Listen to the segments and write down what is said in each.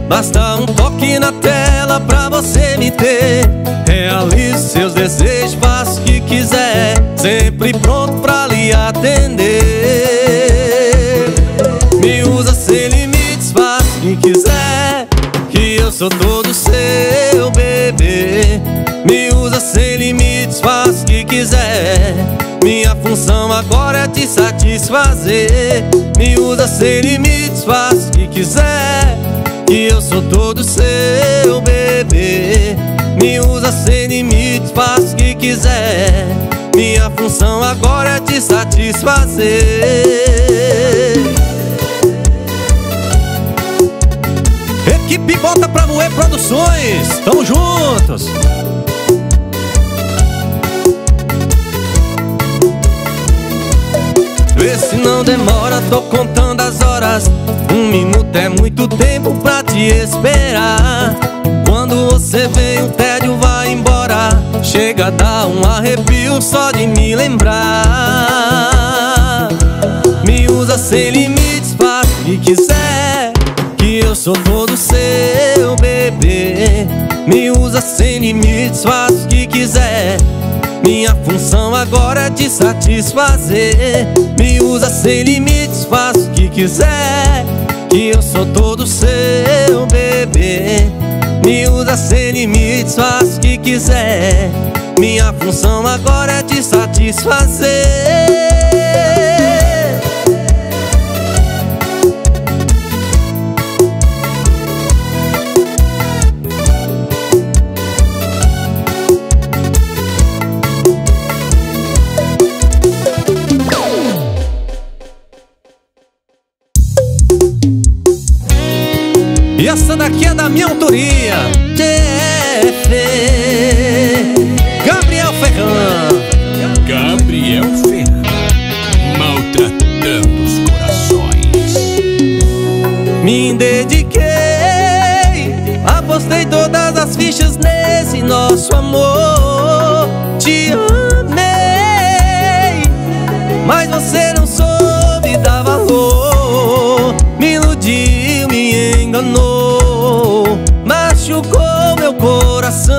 Basta um toque na tela pra você me ter. Realize seus desejos, faça o que quiser, sempre pronto pra lhe atender. Me usa sem limites, faça o que quiser, que eu sou todo seu, bebê. Me usa sem limites, faça o que quiser, minha função agora é te satisfazer. Me usa sem limites, faça o que quiser, que eu sou todo seu, bebê. Me usa sem limites, faça o que quiser, minha função agora é te satisfazer. Equipe Bota Pra Moer Produções, tamo juntos! Vê se não demora, tô contando as horas. 1 minuto é muito tempo pra te esperar. Quando você vem o tédio vai embora, chega a dar um arrepio só de me lembrar. Me usa sem limites, faça o que quiser, que eu sou todo seu, bebê. Me usa sem limites, faça o que quiser, minha função agora é te satisfazer. Me usa sem limites, faça o que quiser, que eu sou todo seu, bebê. Me usa sem limites, faça o que quiser, minha função agora é te satisfazer. E essa daqui é da minha autoria, Gabriel Ferran. Gabriel Ferran, maltratando os corações. Me dediquei, apostei todas as fichas nesse nosso amor. Te amei, mas você não soube dar valor. Me iludiu, me enganou, machucou meu coração.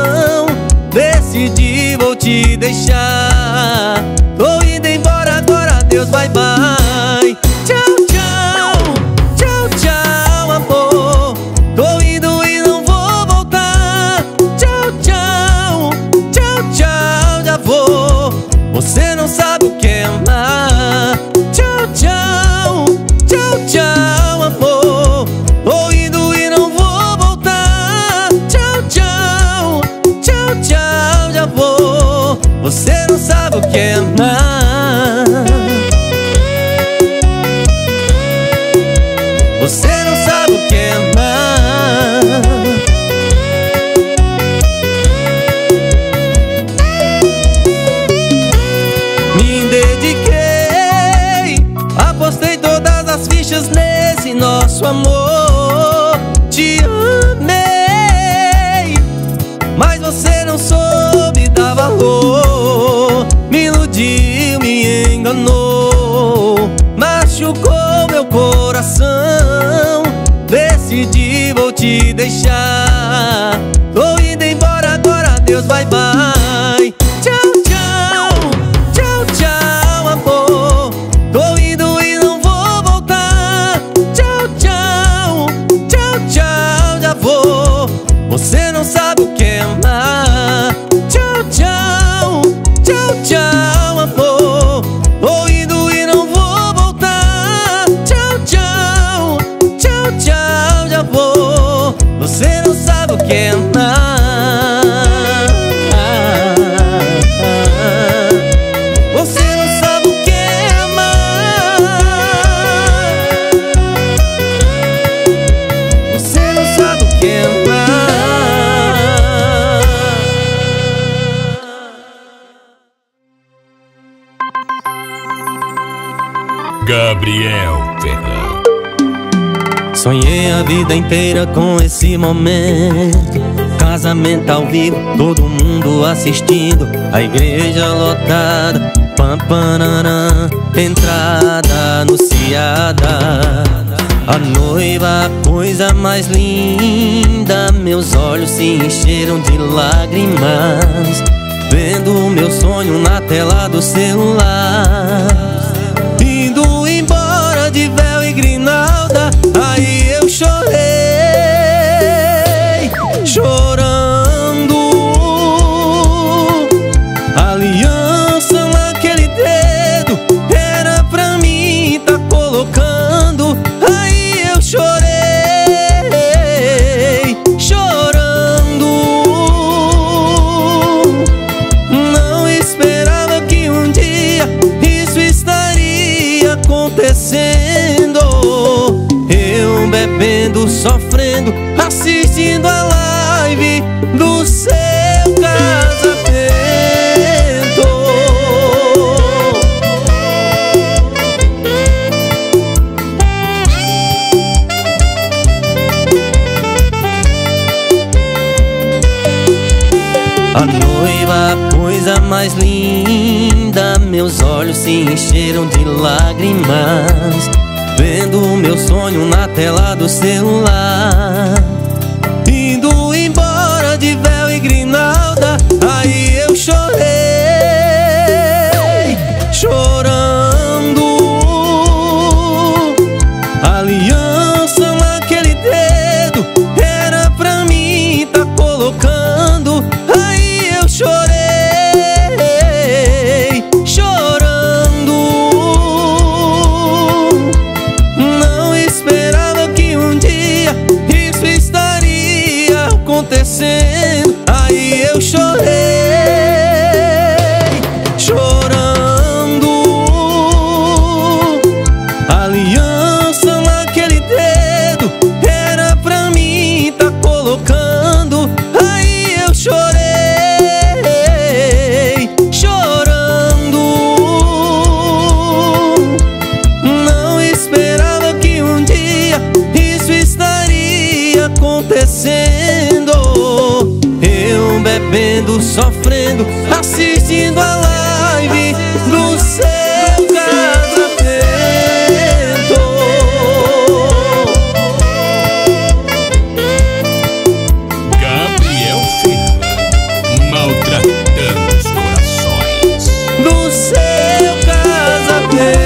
Decidi, vou te deixar. Tô indo embora agora, Deus, bye bye. Tchau, tchau, tchau, tchau, amor. Tô indo e não vou voltar. Tchau, tchau, tchau, tchau, já vou. Você não sabe o que é amar. Tchau, tchau, tchau, tchau, amor. Tô indo e não vou voltar. Tchau, tchau, tchau, tchau, já vou. Você não sabe o que é amar. Você não sabe o que é amar. Me dediquei, apostei todas as fichas nesse nosso amor. Te amei, mas você não soube dar valor. Me iludiu, me enganou, machucou meu coração. Decidi, vou te deixar. Tô indo embora agora, Deus, bye bye. Tchau, tchau, tchau, tchau, amor. Tô indo e não vou voltar. Tchau, tchau, tchau, tchau, já vou. Você não sabe o que é amar. Tchau, tchau, tchau, tchau, amor. Tô indo e não vou voltar. Tchau, tchau, tchau, tchau, já vou. Você não sabe o que é amar. Você não sabe o que é amar. Você não sabe o que é amar. Gabriel Ferran. Sonhei a vida inteira com esse momento. Casamento ao vivo, todo mundo assistindo. A igreja lotada, pam, pananã, entrada anunciada. A noiva, a coisa mais linda, meus olhos se encheram de lágrimas, vendo o meu sonho na tela do celular. Indo embora de véu e grinalda, aí eu chorei, chorando. A aliança naquele dedo era pra mim tá colocando, aí eu chorei, chorando. Não esperava que um dia isso estaria acontecendo. Eu bebendo, sofrendo, assistindo a live do seu casamento. A noiva, a coisa mais linda, meus olhos se encheram de lágrimas, vendo o meu sonho na tela do celular. Indo embora de véu e grinalda, aí eu chorei, chorando. A aliança naquele dedo era pra mim tá colocando, aí eu chorei, chorando. Não esperava que um dia isso estaria acontecendo, aí eu chorei, chorando. A aliança naquele dedo era pra mim tá colocando, aí eu chorei, chorando. Não esperava que um dia isso estaria acontecendo. Eu bebendo, sofrendo, assistindo a live do seu casamento. Gabriel Ferreira, maltratando os corações. Do seu casamento.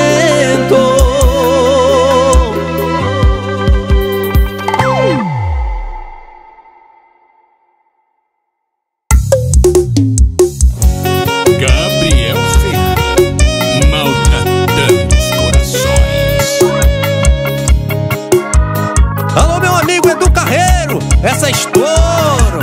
Gabriel Ferreira, maltratando os corações. Alô, meu amigo Edu Carreiro, essa é estouro.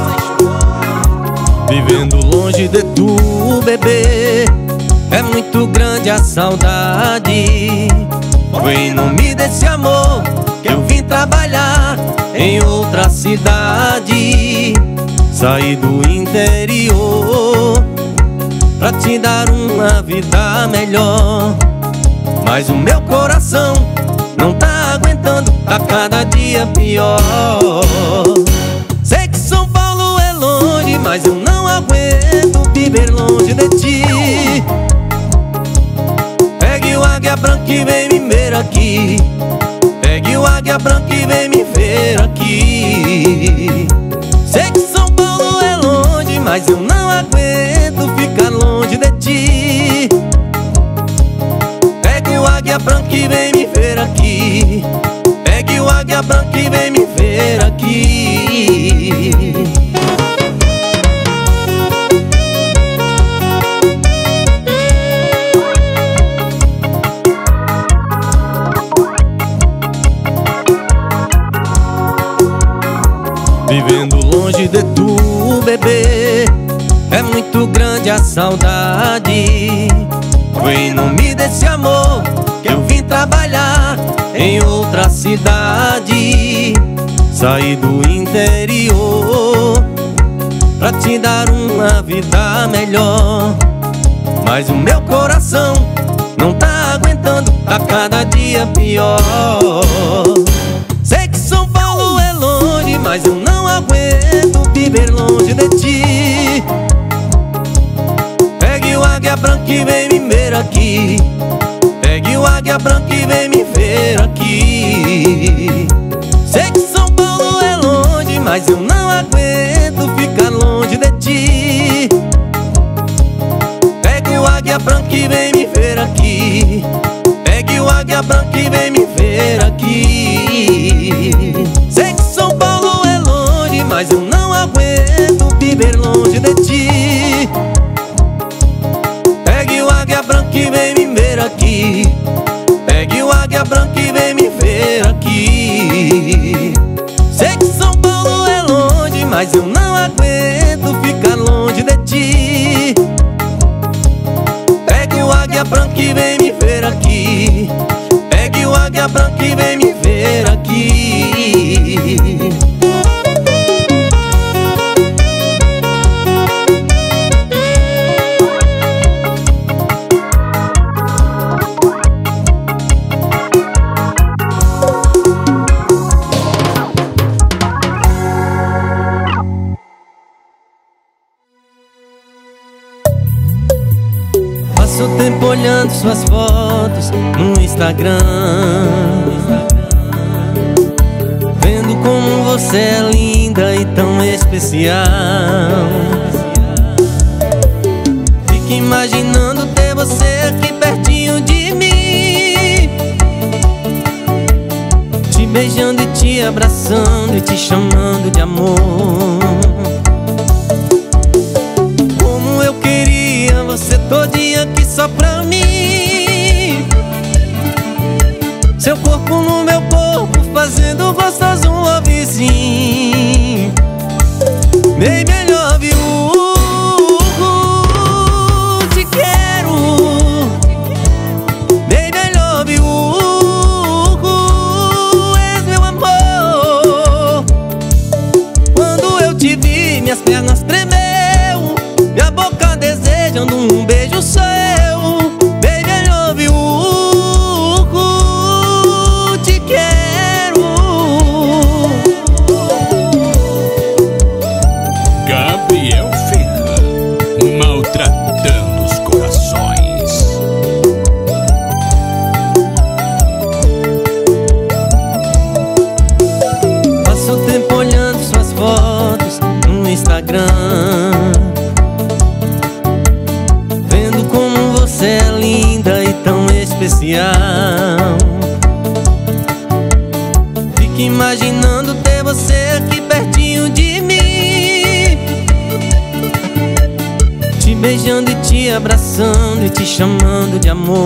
Vivendo longe de tu, bebê, é muito grande a saudade. Foi em nome desse amor que eu vim trabalhar em outra cidade. Saí do interior pra te dar uma vida melhor, mas o meu coração não tá aguentando, tá cada dia pior. Sei que São Paulo é longe, mas eu não aguento viver longe de ti. Pegue o águia branca e vem me ver aqui. Pegue o águia branca e vem me ver aqui. Sei que São Paulo é longe, mas eu não aguento ficar longe de ti. Pegue o águia branca e vem me ver aqui. Pegue o águia branca e vem me ver aqui. Vivendo longe de tu, bebê, é muito grande a saudade. Foi em nome desse amor que eu vim trabalhar em outra cidade. Saí do interior pra te dar uma vida melhor, mas o meu coração não tá aguentando, tá cada dia pior. Sei que São Paulo é longe, mas eu não aguento viver longe de ti. Pegue o águia branca e vem me ver aqui. Pegue o águia branca e vem me ver aqui. Sei que São Paulo é longe, mas eu não aguento ficar longe de ti. Pegue o águia branca e vem me ver aqui. Pegue o águia branca e vem me ver aqui. Sei que São Paulo é longe, mas eu não aguento viver longe de ti. Pegue o águia branca e vem me ver aqui. Pegue o águia branca e vem me ver aqui. Sei que São Paulo é longe, mas eu não aguento ficar longe de ti. Pegue o águia branca e vem me ver aqui. Pegue o águia branca e vem me ver aqui. Passo o tempo olhando suas fotos no Instagram, vendo como você é linda e tão especial. Fico imaginando ter você aqui pertinho de mim, te beijando e te abraçando e te chamando de amor. Como eu queria você todinha aqui só pra mim, seu corpo no meu corpo fazendo gostoso um lovezinho. Baby, I love you, te quero. Baby, I love you, és meu amor. Quando eu te vi, minhas pernas tremeu, minha boca desejando um beijo seu. Baby, I love you, te quero. Gabriel Ferran, maltratando os corações. Passo o tempo olhando suas fotos no Instagram, vendo como você é linda e tão especial. Fico imaginando ter você aqui pertinho de mim, te beijando e te abraçando e te chamando de amor.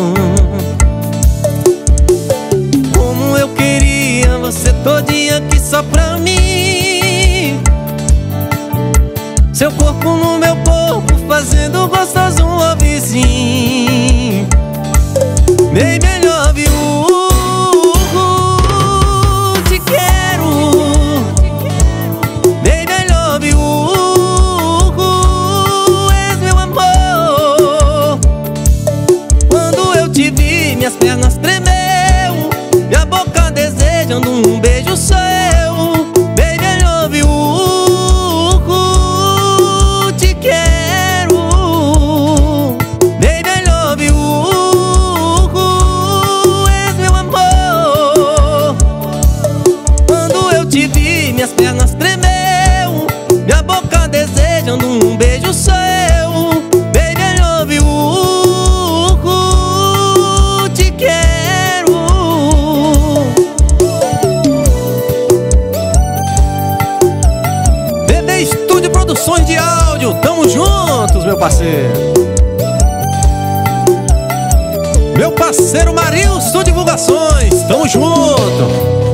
Como eu queria você todinha aqui só pra mim, seu corpo no meu corpo fazendo gostoso um lovezinho. Baby, I love you, te quero. Baby, I love you, és meu amor. Quando eu te vi, minhas pernas tremeu, minha boca desejando um beijo seu. Baby, I love you, te quero. Baby, I love you, és meu amor. Quando eu te vi, minhas pernas tremeu, minha boca desejando um beijo seu. Baby, I love you, te quero. Bebê Estúdio Produções de Áudio, tamo juntos, meu parceiro. Meu parceiro Marilson Divulgações, tamo junto.